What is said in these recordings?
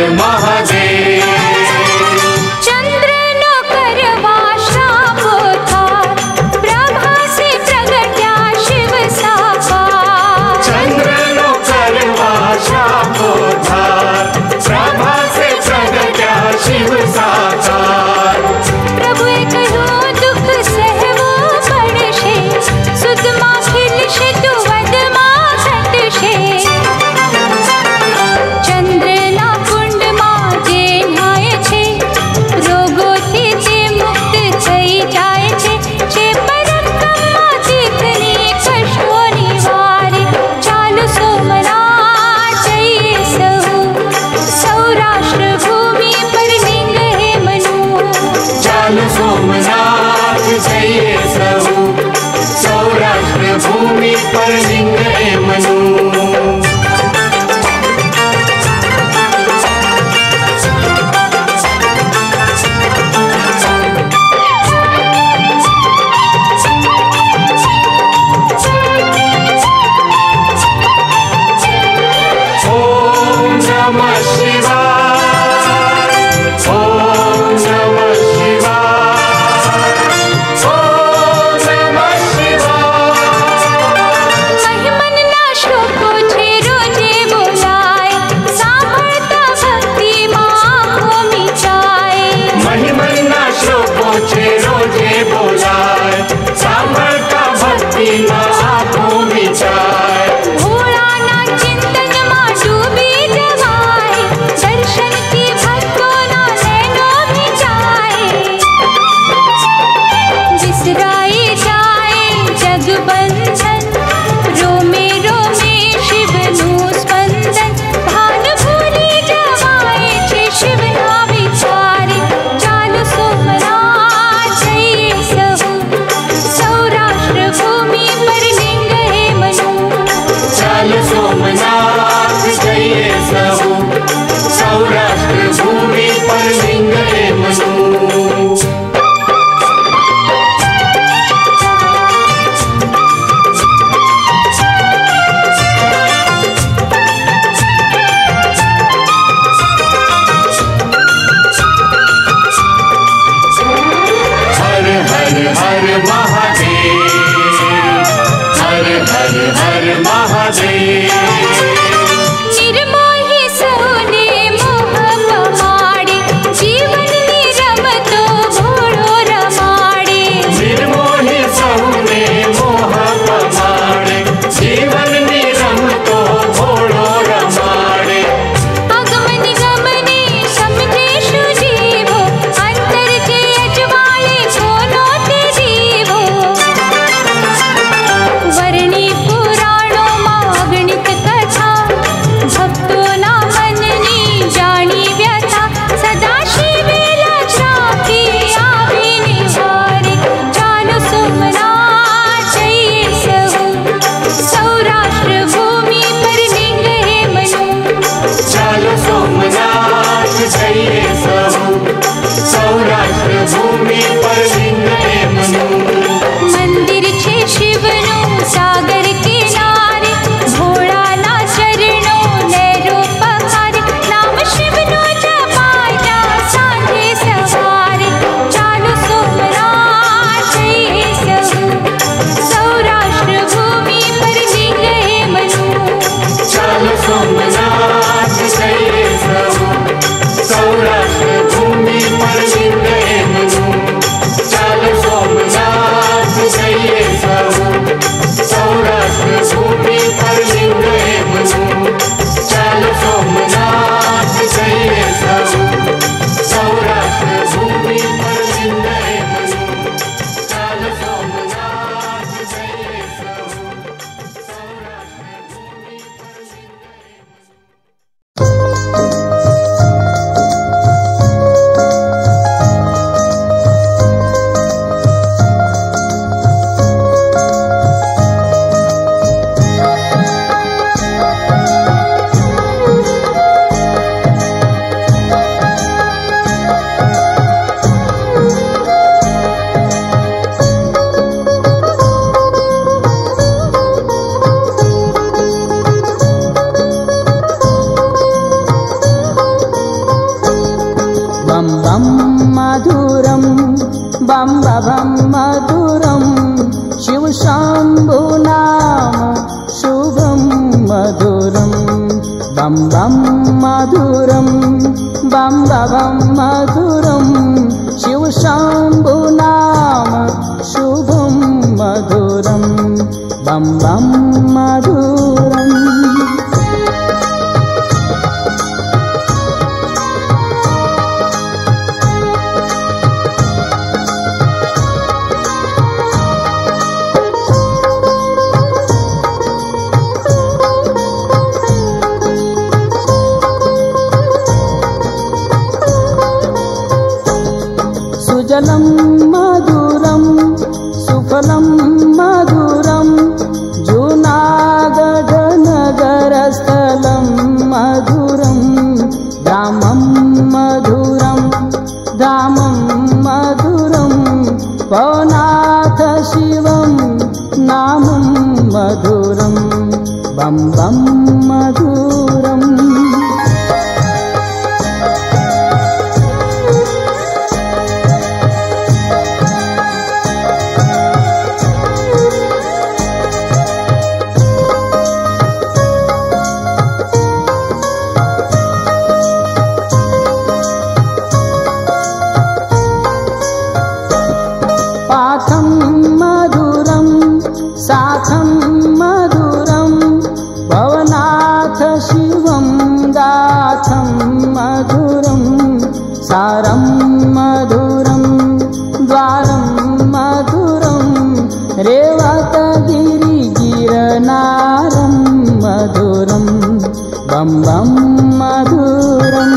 महादेव। चंद्र नो करवा श्राप था, प्रभा से प्रगट्या शिव साकार। चंद्र नो करवा श्राप था, प्रभा से प्रगट्या शिव साकार। प्रभु कहो दुख सहवो पड़शे, सुध मां खिलशे तो वद मां घटशे। चंद्र ना कुंड मां जे न्हाय छे, रोगोथी ते मुक्त થઈ જાય છે। જે પરબ્રહ્મા તીર્થની કષ્ટો નિવારે, ચાલો સોમનાથ જઈએ સહુ, સૌરાષ્ટ્ર ભૂમિ પર લિંગ હે મનુ। चालो सोमनाथ जइए सहु, सौराष्ट्र भूमि पर लिंग ए मनु। ओम नमः शिवाय, ओम नमः शिवाय, ओम नमः शिवाय। महिमनना श्लोको छे रोजे बोलाय, सांभळता भक्ति मां आँखो मीचाय। महिमना श्लोको छे रोजे बोलाय, सांभळता भक्ति मां आँखो मीचाय। भोळाना चिंतन मां डूबी जवाय, दर्शन की भक्तोना नैनो भिजाय। विसराई जाए जगबंधन, रोमे रोमे शिवनु स्पंदन। भान भूली जवाय छे शिवना विचारे, चालो सोमनाथ जइए सहु, सौराष्ट्र भूमि पर लिंग हे मनु। चालो सोमनाथ जइए सहु, सौराष्ट्र भूमि पर लिंग ए मनु। हर हर हर महादेव, हर हर हर महादेव। निर्मोही सौने मोह पमाड़े, जीवननी रमतो भोळो रमाड़े। निर्मोही सहुने मोह पमाड़े, जीवन निरमतो भोळो रमाड़े। आगमन गमने समझे शु जीवो, अंतर जे अजवाळे सोनो ते जीवो। वर्णी पुराणो मां अगणित कथा, भक्तोना मननी जाणी व्यथा। सदाशिवेला श्रापी आवी निवारे, चालो सोमनाथ जइए सहु, सौराष्ट्र भूमि पर लिंग हे मनु। चालो सोमनाथ जइए सहु, सौराष्ट्र भूमि पर लिंग ए मनु। मंदिर छे शिवनो सागर किनारे, भोळाना चरणो नेरो पखारे। नाम शिवनो जपाया सांझे सवारे, चालो सोमनाथ जइए सहु, सौराष्ट्र भूमि पर लिंग हे मनु। चालो सोमनाथ जइए सहु, सौराष्ट्र भूमि पर लिंग ए मनु। बम मधुरम शिव शंभु नाम शुभम मधुरम बम मधुरम बम मधुरम शिव शंभु नाम शुभम मधुरम बम मधुरम। सुजलम मधुरम सुफलम मधुरम जूनागढ़ नगरस्थलम मधुरम धामम मधुरम धामम मधुरम पवनाथ शिवम नामम मधुरम बम मधुरम। पाथम मधुरम साथम मधुरम भवनाथ शिवम गाथम मधुरम सारम मधुरम द्वारम मधुरम रेवतगिरि गिरनारम मधुरम बम मधुरम।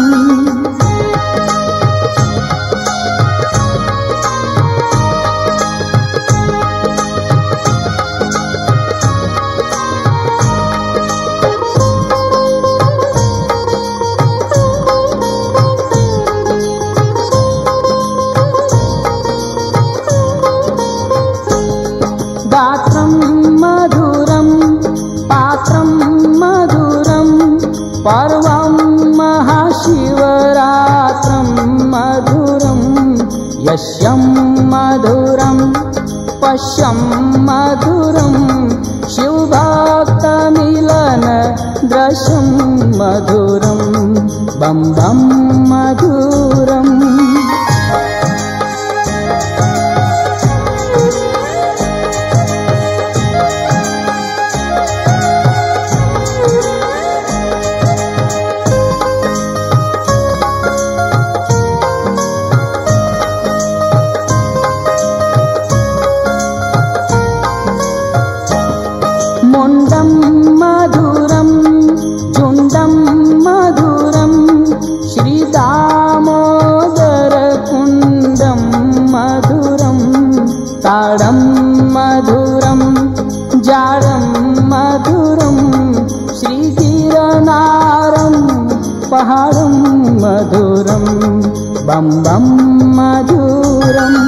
गात्रम मधुरम पात्रम मधुरम पर्वम महाशिवरात्रम मधुरम यश्यम मधुरम पश्यम मधुरम शिवभक्त मिलन दृश्यम मधुरम बम मधुरम। मुंडम मधुरम झुंडम मधुरम श्री दामोदर कुंडम मधुरम ताड़म मधुरम जाड़म मधुरम श्री गिरनारम पहाड़म मधुरम बम मधुरम।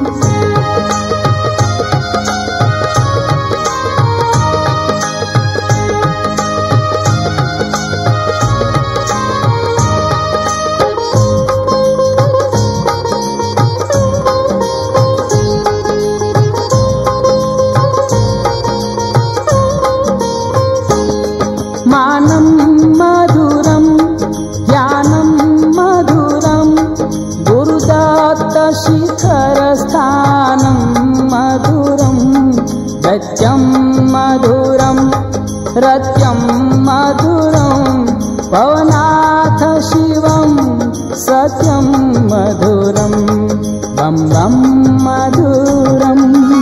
मानम मधुरम ज्ञानम मधुरम गुरुदत्त शिखर स्थानम मधुरम सत्यम मधुरम रत्यम मधुरम पवनाथ शिवम सत्यम मधुरम बम मधुरम।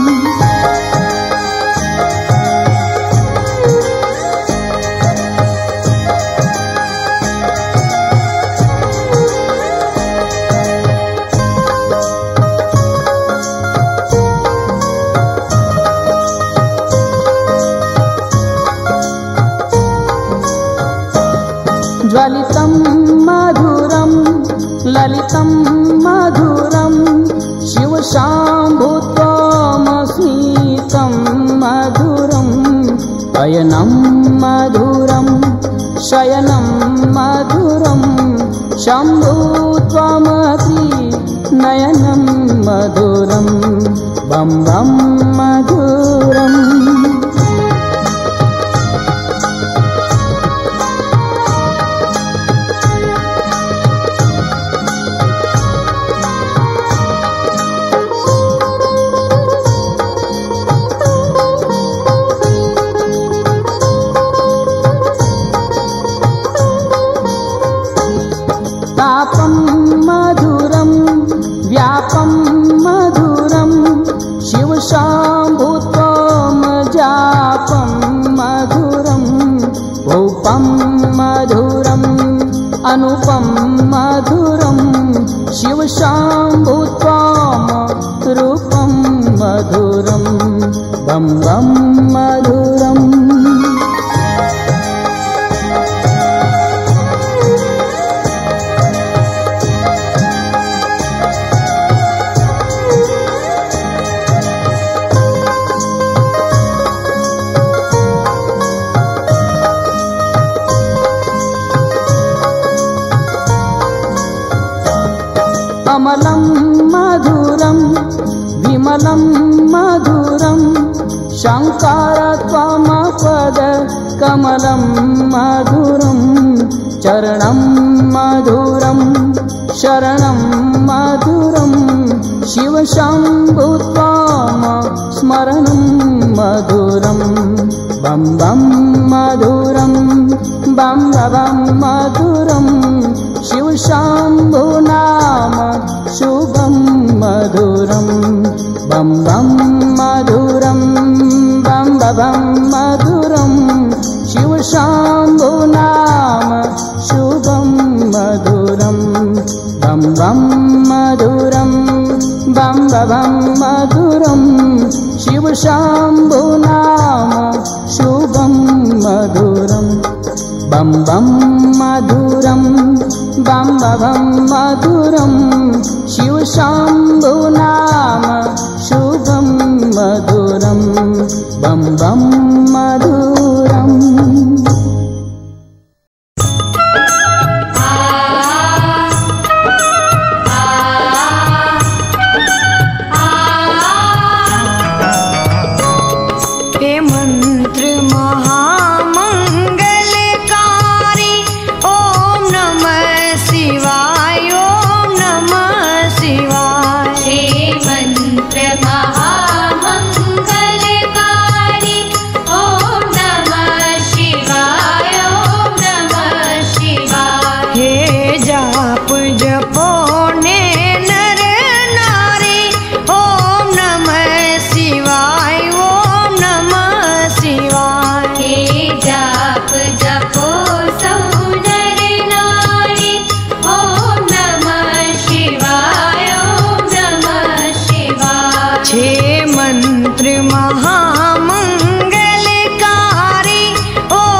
ज्वलितं मधुरं ललितं मधुरं शिवशाम्भुत्वमस्मितं मधुरं अयनं मधुरं शयनं मधुरं शम्भुत्वमसि नयनं मधुरं बम बम मधुरम् तापं मधुरं व्यापं मधुरं शिवशम्भुत्वं जापं मधुरं भूपं मधुरम् अनुपं मधुरं शिवशम्भुत्वं रूपं मधुरं बम बम मधुरम् अमलं मधुरं विमलं मधुरं शङ्करत्वमपद कमलं मधुरं चरणं मधुरं शरणं मधुरं शिवशम्भुत्वं स्मरणं मधुरं बम बम मधुरं बम बम मधुरं शिवशम्भुनाम शुभं मधुरं बम बम मधुरं बम बम मधुरं शिवशम्भुनाम शुभं मधुरं बम बम मधुरं बम बम मधुरं शिवशम्भुनाम शुभं मधुरं बम बम मधुरं बम बम मधुरं शिवशम्भुनाम शुभं मधुरं बम बम मधुरम्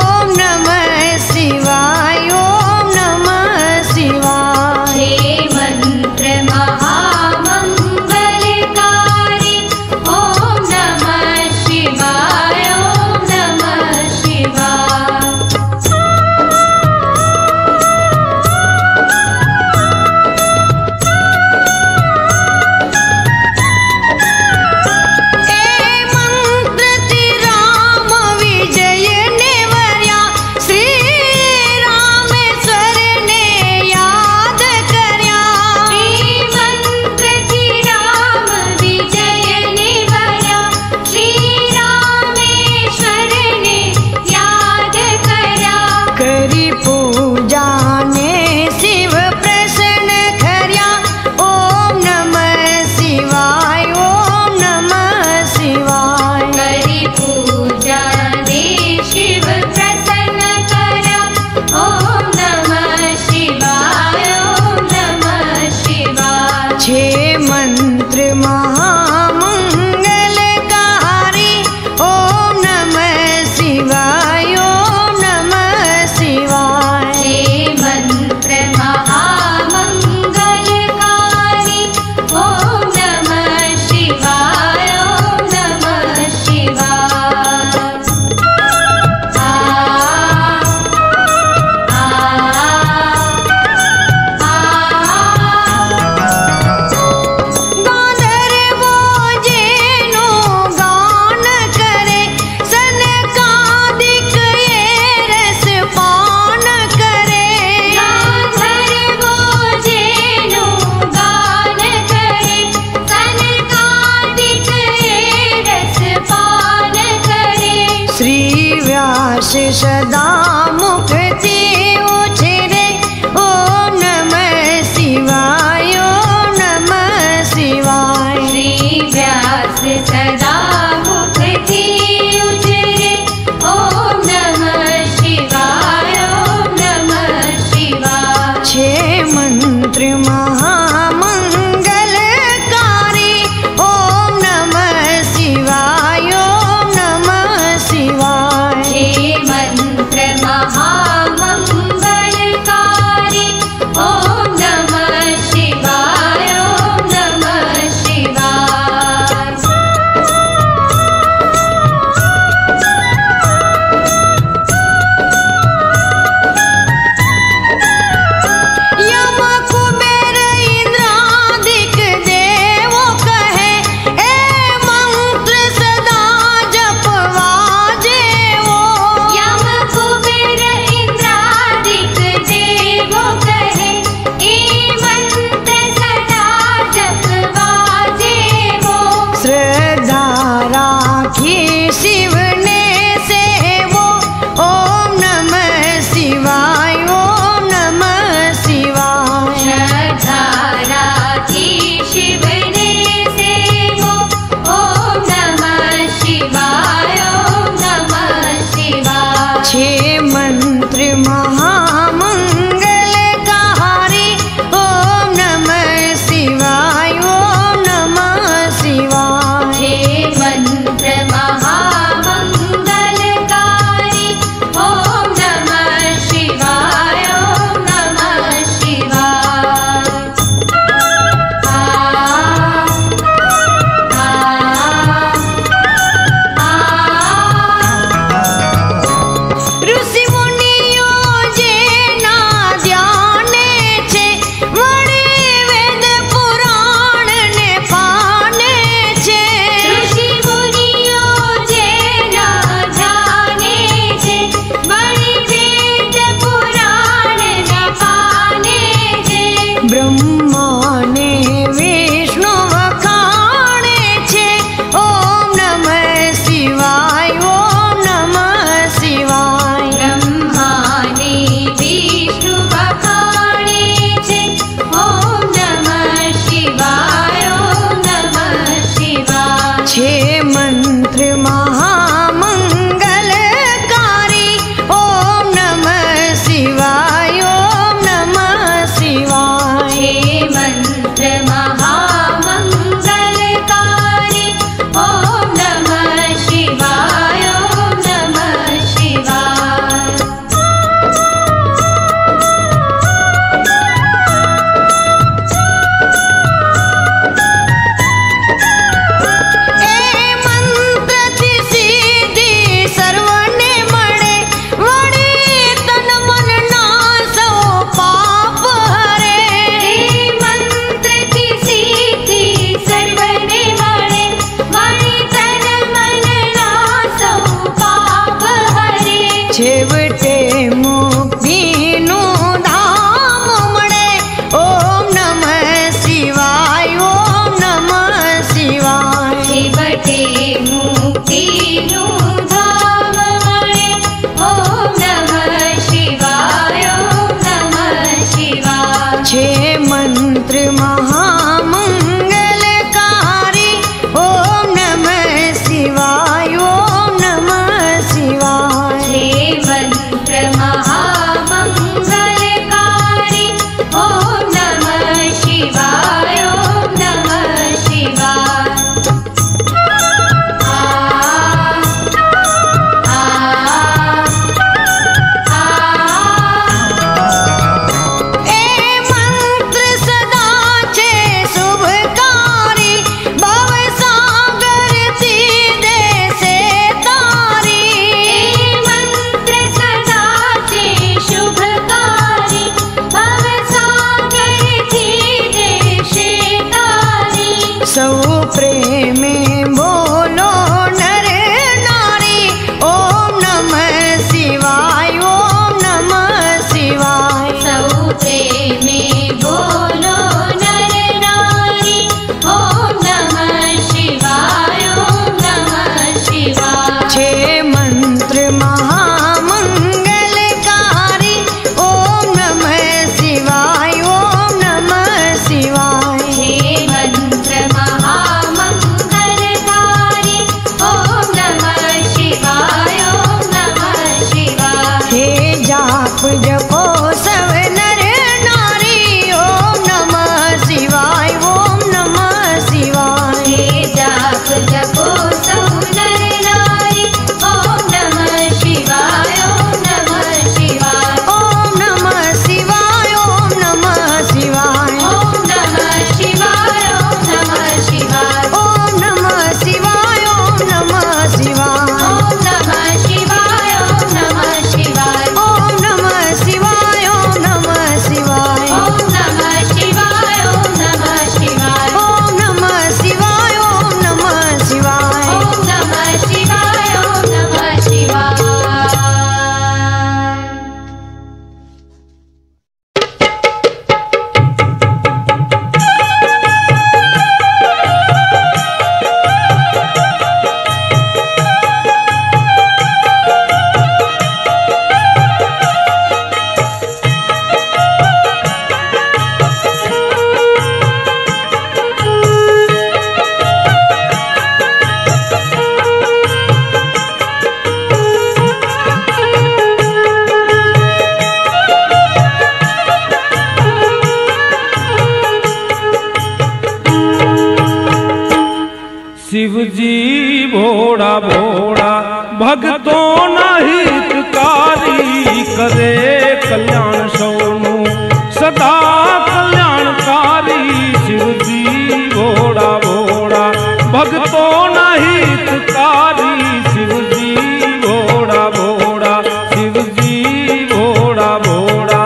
मंत्र सदा मुक्ति उछरे। ओम नमः शिवाय, ओम नमः शिवाय। श्री व्यास सदा मुक्ति उछरे। ओम नमः शिवाय, ओम नमः शिवाय। छह मंत्र महामंगलकारी। ओम नमः शिवाय, ओम नमः शिवाय। हे मंत्र महामंगलकारी। ओम नमः शिवाय, ओम नमः शिवाय। यम कुबेर इंद्रादिक देवो कहे, ए मंत्र सदा जपवा जेवो। यम कुबेर इंद्रादिक देवो कहे, ए मंत्र सदा जपवा जेवो। श्रद्धा राखी शिव ने सेवो। ओम नमः शिवाय, ओम नमः शिवाय। श्रद्धा राखी शिव ने सेवो। ओम नमः शिवाय, ओम नमः शिवाय। छह मंत्र महामंगलकारी। ओम नमः शिवाय, ओम नमः शिवाय। हे मंत्र महामंगलकारी। ओम नमः शिवाय, ओम नमः शिवाय। ऋषि मुनियो जे ना ध्याने छे, वળી વેદ પુરાણ ને પાને છે। ऋषि मुनियो जेना जाने छे, वળી वेद पुराण न पाने छे। બ્રહ્મા ને વિષ્ણુ વખાણે છે। ઓમ નમઃ શિવાય, ઓમ નમઃ શિવાય। ब्रह्माने विष्णु वखाणे छे। ओम नमः शिवाय, ओम नमः शिवाय। छे मंत्र महामंगलकारी। ओम नमः शिवाय, ओम नमः शिवाय। हे मंत्र महामंगलकारी। ओम नमः शिवाय, ओम नमः शिवाय। એ મંત્રથી સિદ્ધિ સર્વને મળે, વળી તન મન નાસો પાપ હરે। हे मंत्रથી सिद्धि सर्वने મળે, વળી તન મન નાસો પાપ હરે। છેવટે મુક્તિનું ધામ મળે। ઓમ નમઃ શિવાય, ઓમ નમઃ શિવાય। છેવટે મુક્તિનું ધામ મળે। ઓમ નમઃ શિવાય, ઓમ નમઃ શિવાય। छे मंत्र महामंगलकारी। ओम नमः शिवाय, ओम नमः शिवाय। हे मंत्र महामंगलकारी। ओम नमः शिवाय, ओम नमः शिवाय। ए मंत्र सदा छे शुभकारी। भवसागर थी देसे तारी। हे मंत्र सदा छे शुभकारी। भवसागरથી દેશે તારી। सौ प्रेमे बोलो नर नारी। ओम नमः शिवाय, ओम नमः शिवाय। સૌ પ્રેમે બોલો નર નારી। ઓમ નમઃ શિવાય, ઓમ નમઃ શિવાય। छे मंत्र महामंगलकारी। शिव जी भोड़ा भोड़ा भगतों ना हितकारी करे कल्याण सोनू सदा कल्याणकारी। शिव जी भोड़ा भोड़ा भगतों ना हितकारी। शिव जी भोड़ा भोड़ा शिव जी भोड़ा भोड़ा।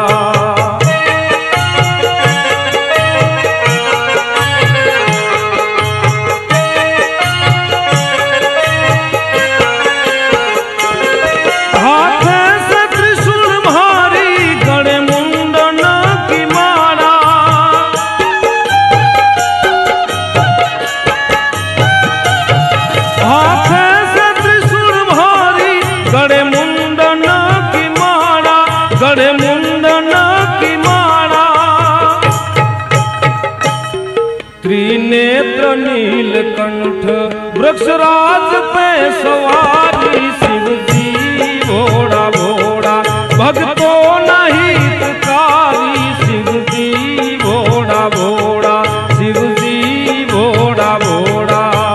त्रिनेत्र नीलकंठ वृक्षराज पे सवारी। शिव जी भोड़ा भोड़ा भगतों ना हितकारी। शिव जी भोड़ा भोड़ा शिव जी भोड़ा भोड़ा।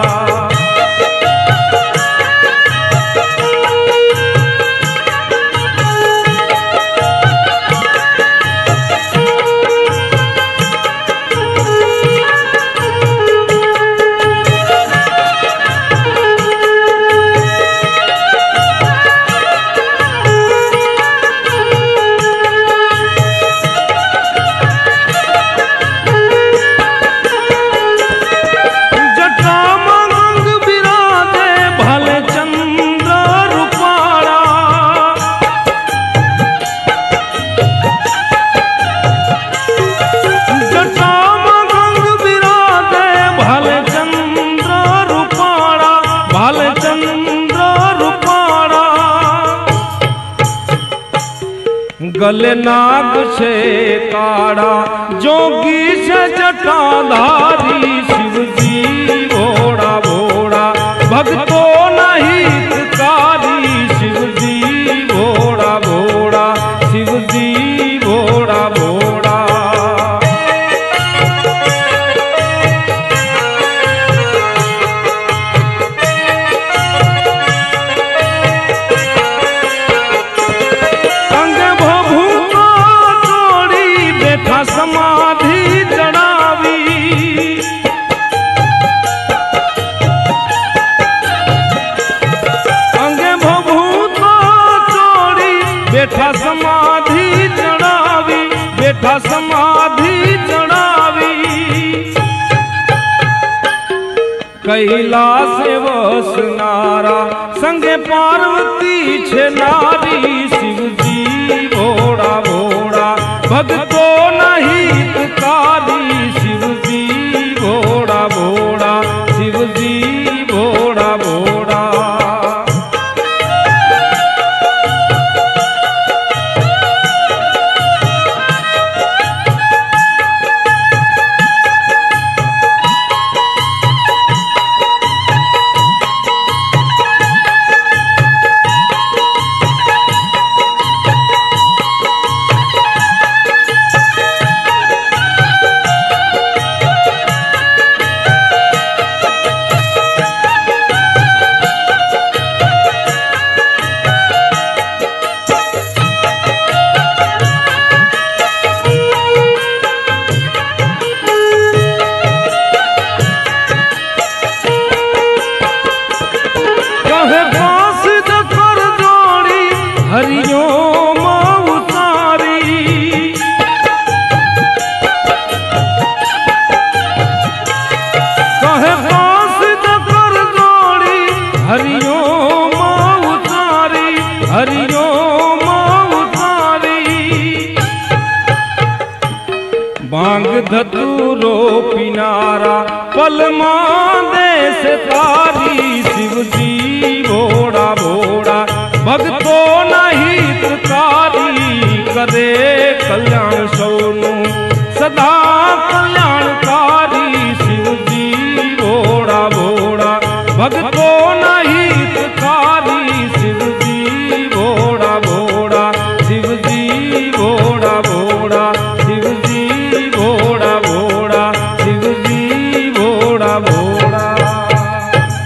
गले नाग से काड़ा जोगी से जटाधारी। शिव जी भोड़ा भोड़ा भगतों ना हितकारी। शिव जी भोड़ा भोड़ा शिव जी भोड़ा भोड़ा। समाधि जड़ावी अंगे भभूत चोरी बैठा समाधि जड़ावी। बैठा समाधि जड़ावी कैलाश वसनारा संगे पार्वती छे नारी। शिव जी भोड़ा भोड़ा भगतों ना हितकारी। शिव जी भोड़ा भोड़ा शिव जी भोड़ा भोड़ा। हरिओम उतारी कहे बांस कर जोड़ी। हरिओम उतारी हरिओम उतारी। बांग धतूरो पिनारा पलमा देश तारी। शिव जी भोड़ा भोड़ा भगतों ना हितकारी करे कल्याण सोनू सदा कल्याणकारी। शिव जी भोड़ा भोड़ा भगतों ना हितकारी। शिव जी भोड़ा भोड़ा शिव जी भोड़ा भोड़ा शिव जी भोड़ा भोड़ा शिव जी भोड़ा भोड़ा।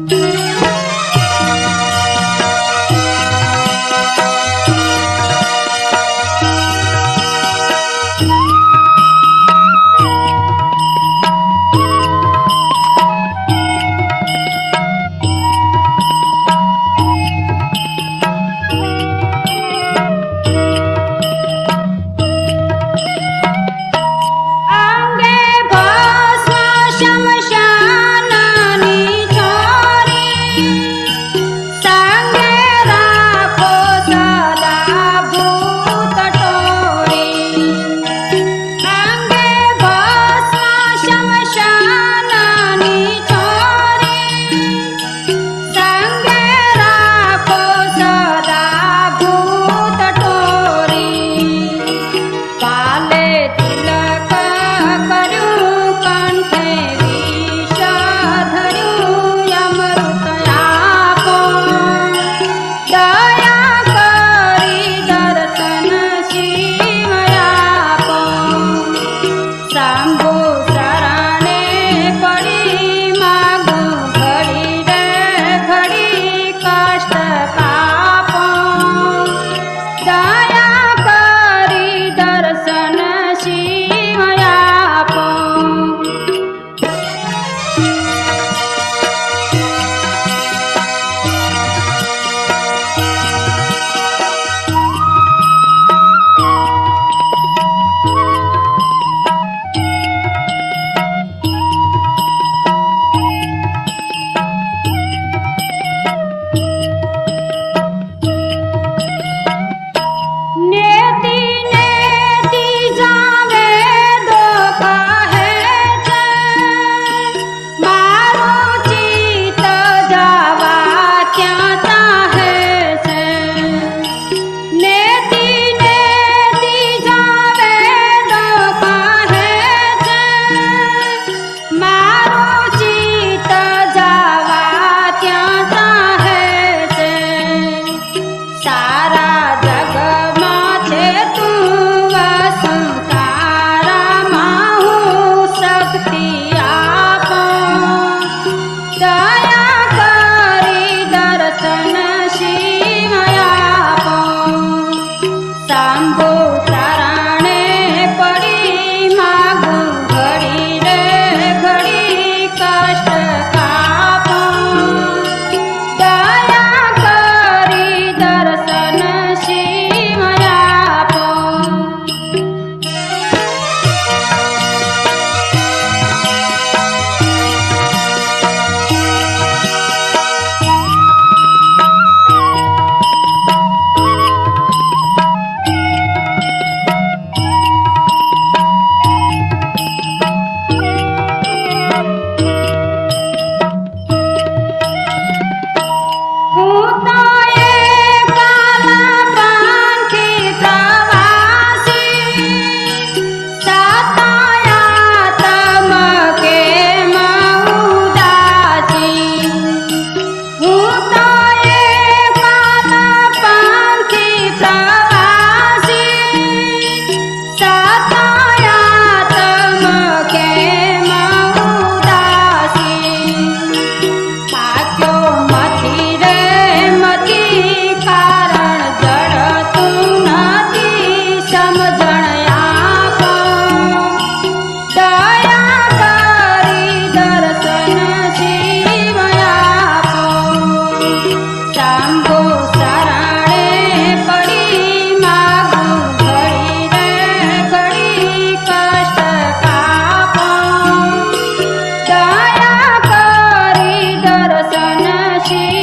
श्री